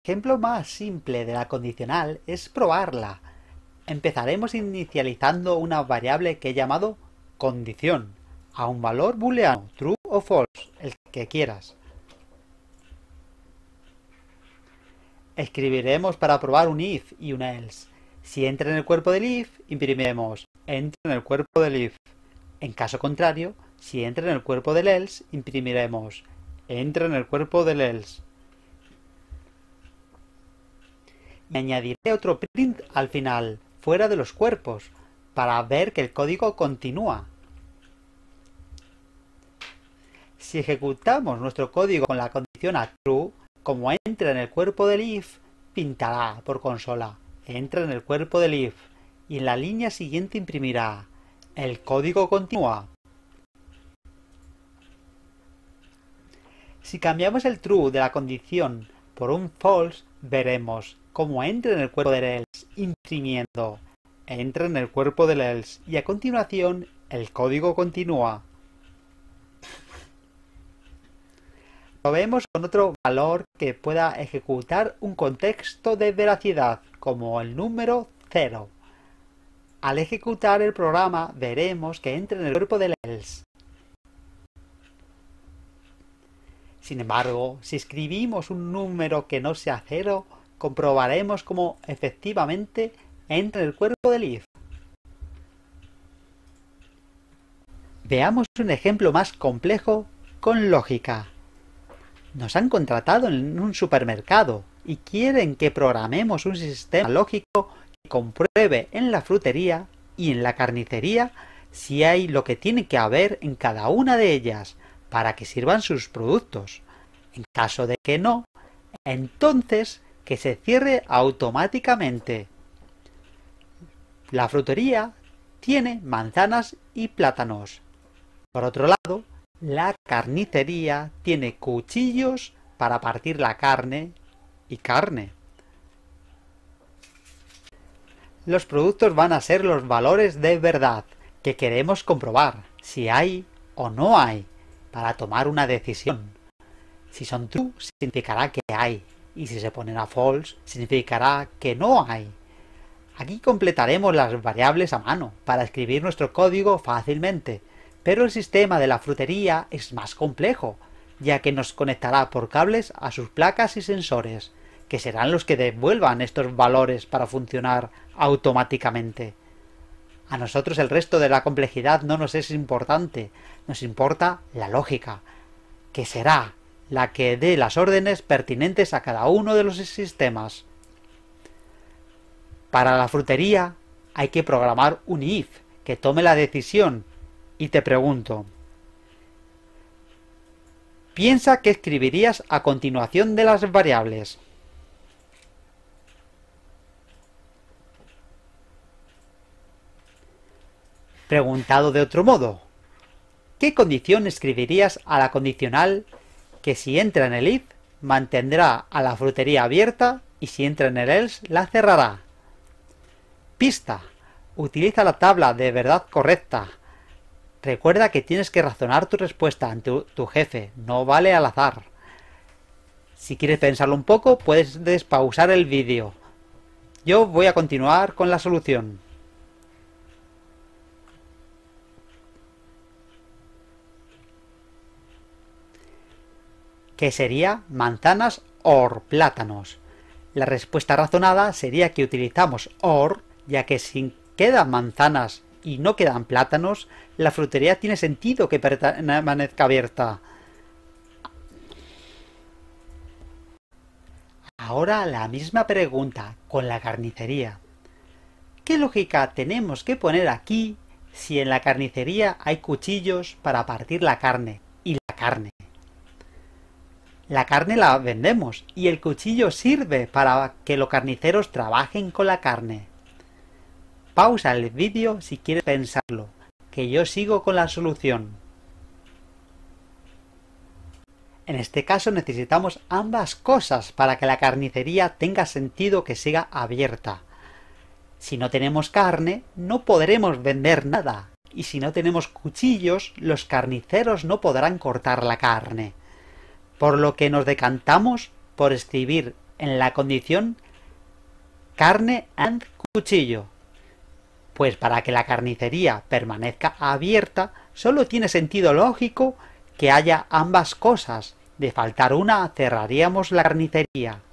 ejemplo más simple de la condicional es probarla. Empezaremos inicializando una variable que he llamado condición, a un valor booleano, true o false, el que quieras. Escribiremos para probar un if y un else. Si entra en el cuerpo del if, imprimiremos entra en el cuerpo del if. En caso contrario, si entra en el cuerpo del else, imprimiremos entra en el cuerpo del else. Y añadiré otro print al final, fuera de los cuerpos, para ver que el código continúa. Si ejecutamos nuestro código con la condición a true, como entra en el cuerpo del if, pintará por consola entra en el cuerpo del if y en la línea siguiente imprimirá el código continúa. Si cambiamos el true de la condición por un false, veremos cómo entra en el cuerpo del else imprimiendo entra en el cuerpo del else y a continuación el código continúa. Probemos con otro valor que pueda ejecutar un contexto de veracidad, como el número 0. Al ejecutar el programa veremos que entra en el cuerpo del else. Sin embargo, si escribimos un número que no sea 0, comprobaremos cómo efectivamente entra en el cuerpo del if. Veamos un ejemplo más complejo con lógica. Nos han contratado en un supermercado y quieren que programemos un sistema lógico que compruebe en la frutería y en la carnicería si hay lo que tiene que haber en cada una de ellas para que sirvan sus productos. En caso de que no, entonces que se cierre automáticamente. La frutería tiene manzanas y plátanos. Por otro lado, la carnicería tiene cuchillos para partir la carne y carne. Los productos van a ser los valores de verdad que queremos comprobar si hay o no hay para tomar una decisión. Si son true significará que hay y si se ponen a false significará que no hay. Aquí completaremos las variables a mano para escribir nuestro código fácilmente. Pero el sistema de la frutería es más complejo, ya que nos conectará por cables a sus placas y sensores, que serán los que devuelvan estos valores para funcionar automáticamente. A nosotros el resto de la complejidad no nos es importante, nos importa la lógica, que será la que dé las órdenes pertinentes a cada uno de los sistemas. Para la frutería hay que programar un if que tome la decisión. Y te pregunto, piensa qué escribirías a continuación de las variables. Preguntado de otro modo, ¿qué condición escribirías a la condicional que si entra en el if mantendrá a la frutería abierta y si entra en el else la cerrará? Pista, utiliza la tabla de verdad correcta. Recuerda que tienes que razonar tu respuesta ante tu jefe, no vale al azar. Si quieres pensarlo un poco, puedes despausar el vídeo. Yo voy a continuar con la solución. ¿Qué sería manzanas or plátanos? La respuesta razonada sería que utilizamos or, ya que si quedan manzanas y no quedan plátanos, la frutería tiene sentido que permanezca abierta. Ahora la misma pregunta con la carnicería. ¿Qué lógica tenemos que poner aquí si en la carnicería hay cuchillos para partir la carne y la carne? La carne la vendemos y el cuchillo sirve para que los carniceros trabajen con la carne. Pausa el vídeo si quieres pensarlo, que yo sigo con la solución. En este caso necesitamos ambas cosas para que la carnicería tenga sentido que siga abierta. Si no tenemos carne, no podremos vender nada, y si no tenemos cuchillos, los carniceros no podrán cortar la carne. Por lo que nos decantamos por escribir en la condición carne and cuchillo. Pues para que la carnicería permanezca abierta, solo tiene sentido lógico que haya ambas cosas. De faltar una, cerraríamos la carnicería.